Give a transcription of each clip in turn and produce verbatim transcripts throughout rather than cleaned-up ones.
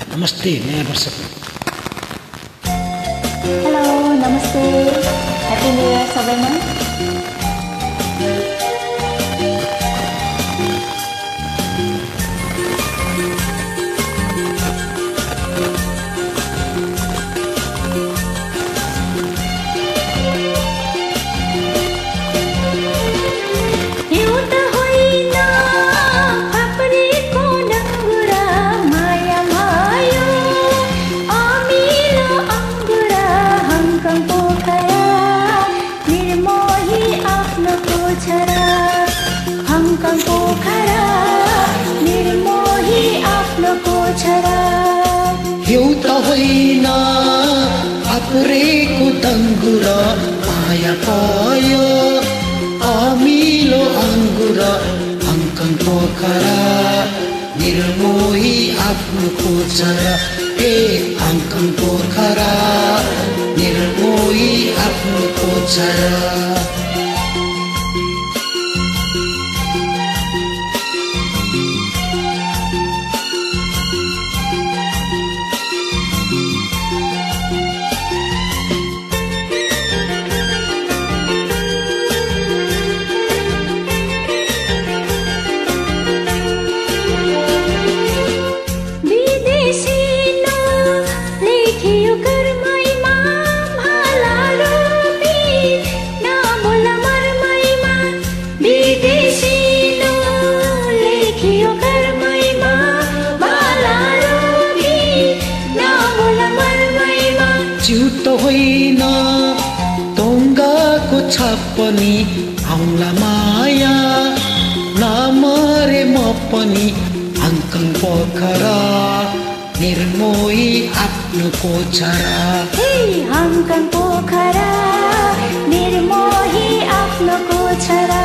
नमस्ते नयाँ वर्षको। हेलो नमस्ते, ह्याप्पी न्यू इयर सबैमा। एउटा होइन आपुरेको दङ्गुरा माया पायो अमिलो अङ्गुरा हङकङ पोखरा निर्मोही आफ्नो खोजरा ए हङकङ पोखरा निर्मोही आफ्नो खोजरा। चिउतो होइन ढुङ्गाको छाप पनि आउँला माया नमरे म पनि हङकङ पोखरा निर्मोही आफ्नो खोजरा। हङकङ पोखरा निर्मोही आफ्नो खोजरा।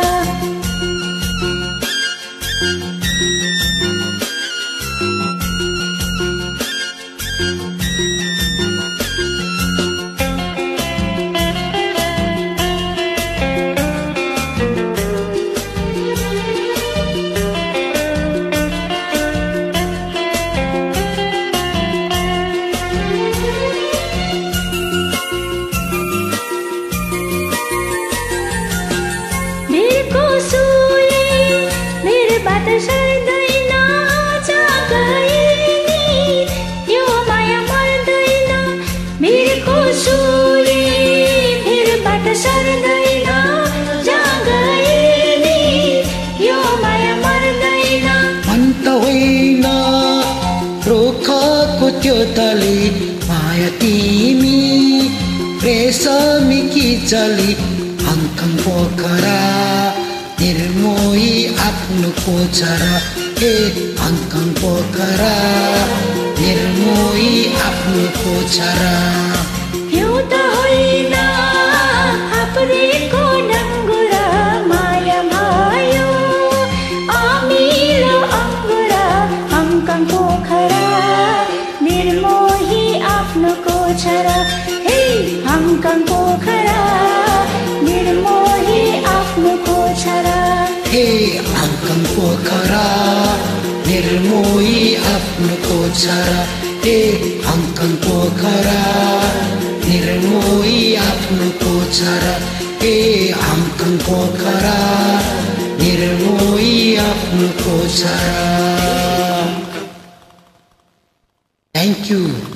रोखको त्यो तली माया तिमी रेशमी चली हङकङ पोखरा निर्मोही आफ्नो खोजरा ए हङकङ पोखरा निर्मोही आफ्नो खोजरा। एउटा होइन आपुरेको डङ्गुरा माया भयो अमिलो अङ्गुरा हङकङ पोखरा निर्मोही आफ्नो खोजरा। हे हङकङ पोखरा निर्मोही आफ्नो खोजरा। हे हङकङ पोखरा निर्मोही आफ्नो खोजरा। हे हङकङ पोखरा निर्मोही आफ्नो खोजरा। हे हङकङ पोखरा निर्मोही आफ्नो खोजरा। Thank you.